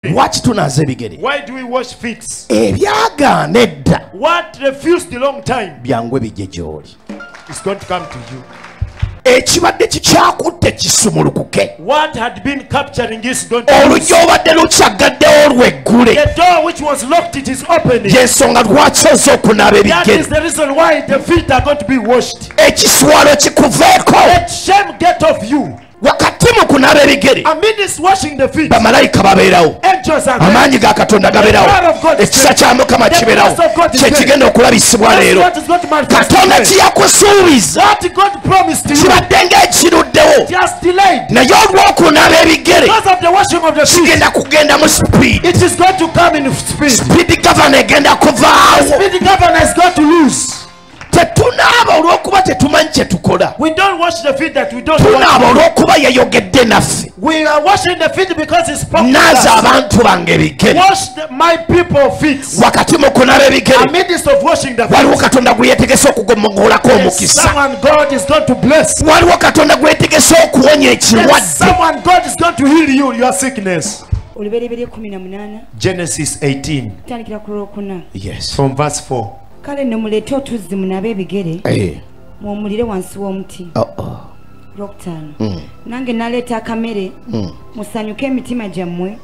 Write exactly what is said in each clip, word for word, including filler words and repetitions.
Lwaki tunaaza ebigere? Why do we wash feet? Ebyagaana edda What refused a long time byangwe bijje gy'oli. is going to come to you. Ekibadde kikyakutte kisumulukuke. What had been capturing is going to Oluggi obadde lukyagaddewo lweggule. The door which was locked, it is opening. Y'ensonga lwaki oza okunaaba That ebigere. is the reason why the feet are going to be washed. Ekiswalo kikuveeko. Let shame get off you. Wakati mu kunaaba ebigere Amidst washing the feet, bamalayika babeerawo, angels are there. amaanyi ga Katonda gabeerawo, ekisa kya Mukama kibeerawo. Kye kigenda okulabisibwa leero. What is going to manifest Katonda today. kye yakusuubiza What God promised to you, kibadde ng'ekiruddewo, just delayed. naye olw'okunaaba ebigere Because of the washing of the feet, kigenda kugenda mu speed. it is going to come in speed. Speed governor egenda kuvaawo. Speed governor is going to lose. Tetunaaba olw'okuba tetumanyi kye tukola. We don't wash the feet that we don't wash. Tunaaba olw'okuba yayogedde naffe. We are washing the feet because it's spoken to Naaza us. abantu bange ebigere. Wash the, my people feet. Wakati mu kunaaba ebigere Amidst of washing the waliwo feet, Katonda gwe yeetegese okugomogolako there's omukisa. someone God is going to bless. Waliwo Katonda gwe yeetegese okuwonya There's ekirwadde. someone God is going to heal you, your sickness. Olubereberye kumi na munaana Genesis eighteen kutandikira ku lwokuna. Yes. from verse four. Kale nno muleete otuzzi munaabe ebigere Eh. muwummulire wansi w'omuti. Oh oh. Lwokutaano Mm. nange naleeta akamere Mm. musanyuke emitima gyammwe.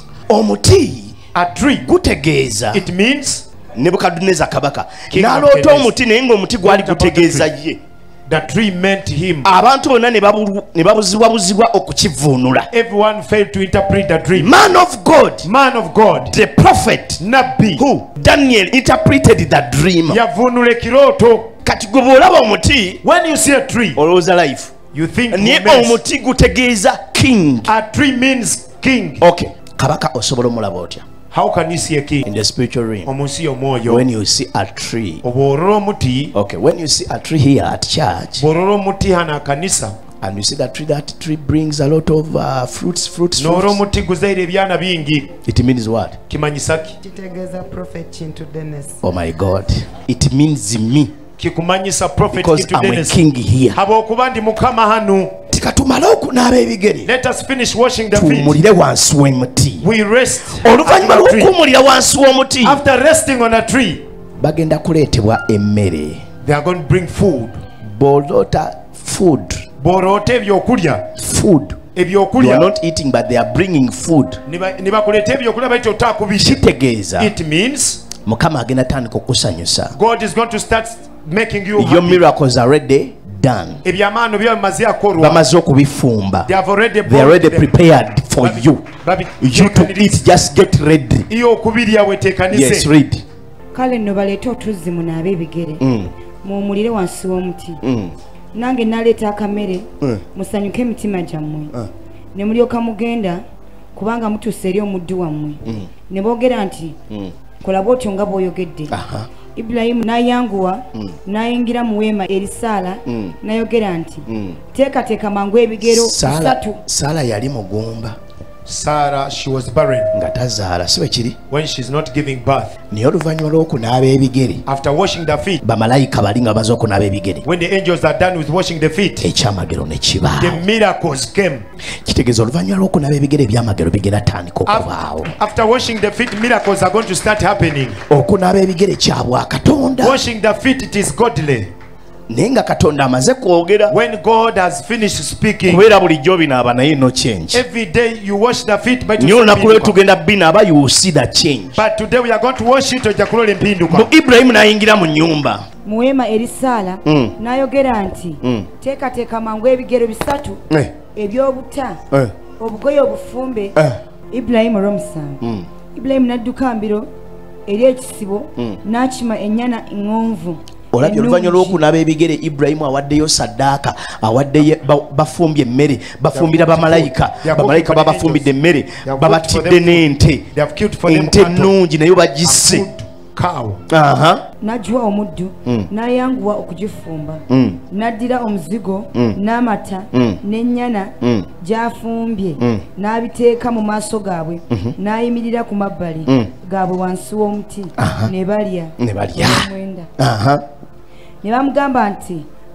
Omuti A tree, gutegeeza it means Nebukadneza kabaka King of n'aloota Kings. omuti naye ng'omuti gwali gutegeeza ye. the tree meant him. Abantu bonna ne babu- ne babuzibwabuzibwa okukivuunula. Everyone failed to interpret the dream. Man of God, Man of God, the prophet Nabbi, who Daniel interpreted the dream. yavunula ekirooto. Kati gwe bw'olaba omuti When you see a tree, olowooza life, you think naye romance. omuti gutegeeza king. A tree means king. Okay, kabaka osobola omulaba otya How can you see a king? in the spiritual realm? Omunsi y'omwoyo. When you see a tree, Oba olora omuti, okay, when you see a tree here at church, bw'olora omuti hano akanisa, and you see that tree, that tree brings a lot of uh, fruits, fruits, n'olora fruits. omuti guzaire ebyana bingi, It means what? kimanyisa ki? kitegeeza prophet Kintu Dennis. Oh my God! It means me Kikumanyisa prophet because Kintu I'm a Dennis. king here. Habw'okuba ndi mukama hano. Tikatumale okunaaba ebigere Let us finish washing the feet. tuwummulire wansi w'omuti. We rest. Oluvannyuma at the tree. lw'okuwummulira wansi w'omuti After resting on a tree, bagenda kuleetebwa emmere. they are going to bring food. Bw'oloota food, Bw'oloota ebyokulya, food. You are ebyokulya, not eating but they are bringing food. ne ba- ne bakuleeta ebyokulya bayita otaakubisha. Kitegeeza It means Mukama agenda tandika okusanyusa. God is going to start making you Your happy. miracles are already done. Ebyamaano byo bimaze akolwa. Bamaze okubifumba. They have already They are already brought them. prepared for Babi- you. babi- You to eat, just get ready. iyo okubirya weteekanize. Yes, read. Kale nno baleete otuzzi munaabe ebigere Mm. muwummulire wansi w'omuti. Mm. Nange naleeta akamere Mm. musanyuke emitima gyammwe. Uh. Ne mulyoka mugenda kubanga mutuuse eri omuddu wammwe. Ne boogera nti Mm. kola bw'otyo nga bw'oyogedde. Aha. Ibulayimu n'ayanguwa Mm. n'ayingira mu weema eri Saala Mm. n'ayogera nti Mm. teekateeka mangu ebigero Saala, bisatu. Saala yali mugumba Sarah, she was barren nga tazaala si bwe kiri. when she's not giving birth. Naye oluvannyuma lw'okunaaba ebigere After washing the feet, bamalayika bali nga bamaze okunaaba ebigere when the angels are done with washing the feet, ekyamagero ne the kibaawo. miracles came. Kitegeeza oluvannyuma lw'okunaaba ebigere ebyamagero bigera tandika okubaawo. Af- After washing the feet, miracles are going to start happening. Okunaaba ebigere kya bwakatonda. Washing the feet, it is godly. Naye nga Katonda amaze kwogera, When God has finished speaking, kubeera bulijjo binaaba naye no change. every day you wash the feet, but, Naye olunaku lwe tugenda binaaba you will see the change. but today we are going to wash it. ojja kulola Mu empinduka. Ibulayimu n'ayingira mu nnyumba. Mu weema eri Saala Mm. n'ayogera nti Mm. teekateeka mangu ebigero bisatu Eh, ebyobuta eh, obugoye obufumbe. eh. Ibulayimu olw'omusanvu. Mm. Ibulayimu n'adduka mbiro eri ekisibo Mm. n'akima ennyana eŋŋonvu. Olabye oluvannyuma ennungi. lw'okunaaba ebigere Ibulayimu awaddeyo saddaaka, awaddeyo ba- bafumbye emmere, bafumbira bamalayika, bamalayika babafumbidde emmere, babatidde n'ente, They have killed for them ente cattle, ennungi nayo a bagisse. good cow. Aha. N'agiwa omuddu Mm. n'ayanguwa okugifumba. Mm. N'addira omuzigo Mm. n'amata Mm. n'ennyana Mm. gy'afumbye Mm. n'abiteeka mu maaso gaabwe n'ayimirira ku mabbali Mm. gaabwe wansi w'omuti Aha. ne balya Ne balya. mwenda. Aha. Ne bamugamba nti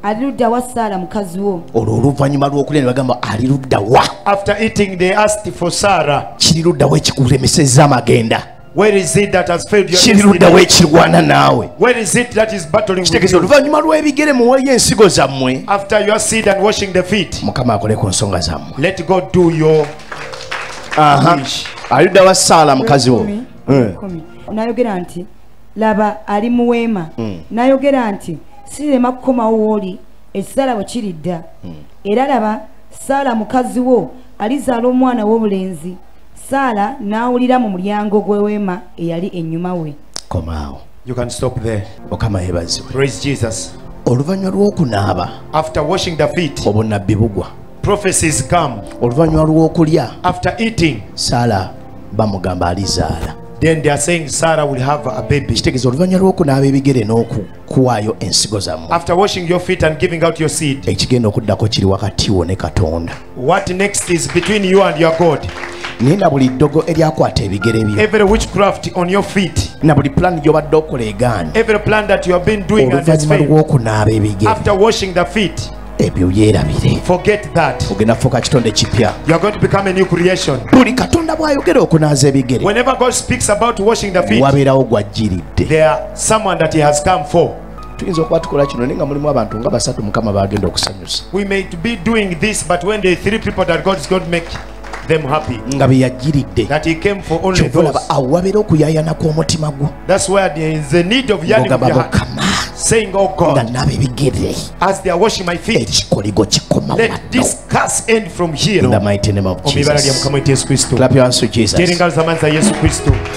ali ludda wa Saala mukazi wo. olwo oluvannyuma lw'okulya ne bagamba ali ludda wa. After eating, they asked for Sarah. kiri ludda wa ekikulemesezza amagenda. Where is it that has failed your kiri ludda wa destiny? ekirwana naawe. Where is it that is battling with kitegeeza you? oluvannyuma lw'ebigere muweyo ensigo zammwe. After your seed and washing the feet, mukama akole ku nsonga zammwe. let God do your Aha. wish. ali ludda wa Saala mukazi wo. Kumi, Eh. kumi. N'ayogera nti laba ali mu weema. N'ayogera nti sirema kukomawo w'oli ekisaala bwe kiridda. Era laba Saala mukazi wo alizaala omwana w'obulenzi. Saala n'awulira mu mulyango gw'eweema eyali ennyuma we. komaawo. You can stop there. mukama yeebazibwe. Praise Jesus. oluvannyuma lw'okunaaba After washing the feet, obunnabbi bugwa. prophecies come. oluvannyuma lw'okulya After eating, Saala bamugamba alizaala. then they are saying Sarah will have a baby. kitegeeza oluvannyuma lw'okunaaba ebigere n'okuwaayo ensigo zammwe. After washing your feet and giving out your seed, ekigenda okuddako kiri wakati wo ne Katonda. what next is between you and your God? naye na buli ddogo eryakwata ebigere byo, Every witchcraft on your feet, na buli pulaani gy'obadde okola egaana, every plan that you have been doing and has oluvannyuma failed, lw'okunaaba ebigere after washing the feet, ebyo byerabire. forget that. ogenda fuuka kitonde kipya. You are going to become a new creation. buli Katonda bw'ayogera okunaaza ebigere Whenever God speaks about washing the feet, wabeerawo gw'ajjiridde. there are someone that He has come for. tuyinza okuba tukola kino naye nga mulimu abantu nga basatu mukama bagenda okusanyusa We may be doing this, but when there are three people that God is going to make them happy, nga be yajjiridde. that He came for only kyova olaba those. awo wabeera okuyaayana kw'omutima gwo That's where there is a need of yearning of ng'ogamba your heart, mukama saying, "Oh nga God, naaba ebigere as they are washing my feet, ekikoligo kikoma let wano this curse end from here." in the mighty name of Mu ibara lya Jesus. Mukama wetu Yesu Kristo. Clap your hands to Jesus. Tera engalo z'amaanyi za Yesu Kristo.